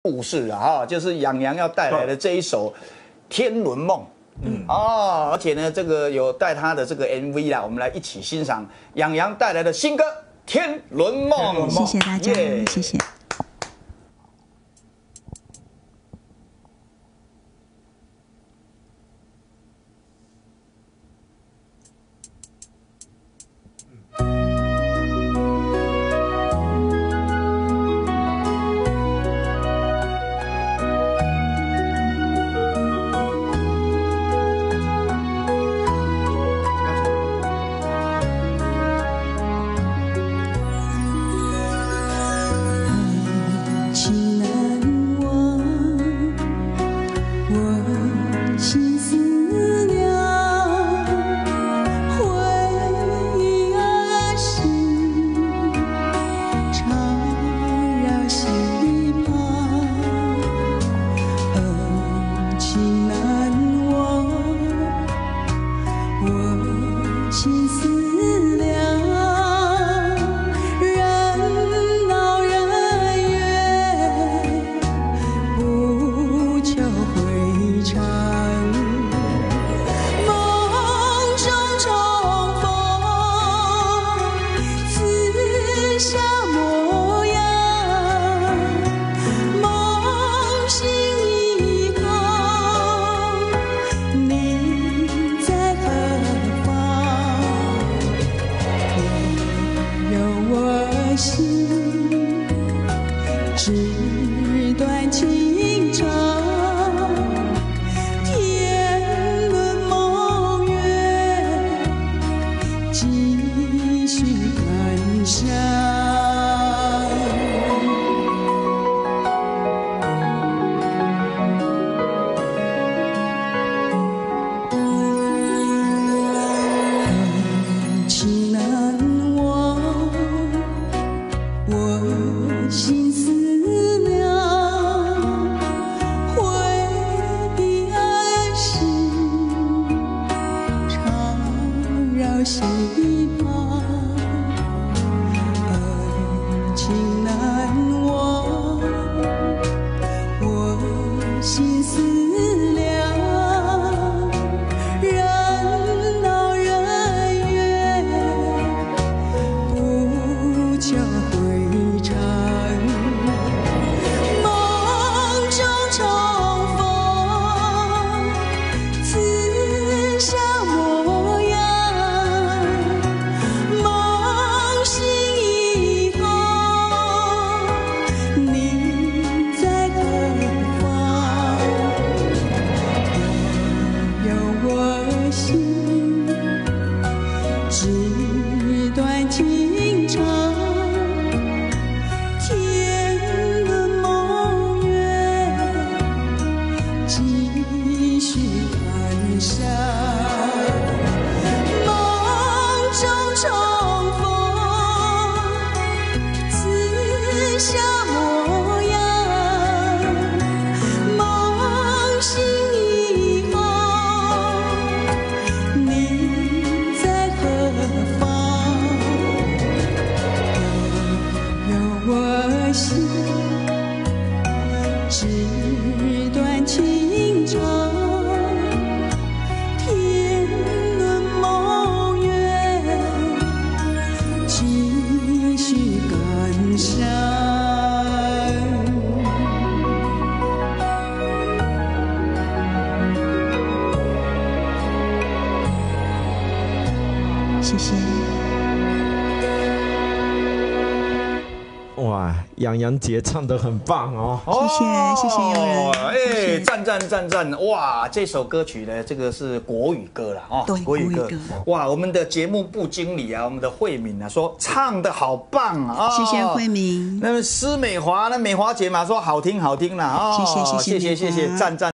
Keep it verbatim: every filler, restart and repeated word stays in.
故事啊，哈，就是杨洋要带来的这一首《天伦梦》。嗯哦，而且呢，这个有带他的这个 M V 啦，我们来一起欣赏杨洋带来的新歌《天伦梦》。 谢谢大家， yeah. 谢谢。纸短情长，天伦梦月，继续感伤。感情难忘，我心思。 心旁，恩情难忘，我心思量，人闹人怨，不求回肠。梦中重逢，此生模样。 纸短情长，天伦梦月，继续感伤。梦中重逢，此生模样。梦醒以后，你。 我心纸短情长，天伦梦月，继续感伤。谢谢。 哇，杨洋姐唱得很棒哦！ 谢谢谢谢有人， 哎，赞赞赞赞！哇，这首歌曲呢，这个是国语歌了哦， 对，国语歌。 哇，我们的节目部经理啊，我们的慧敏啊，说唱得好棒啊！ 谢谢慧敏。 那么施美华呢，美华姐嘛说好听好听啦啊！ 谢谢谢谢谢谢谢谢，赞赞。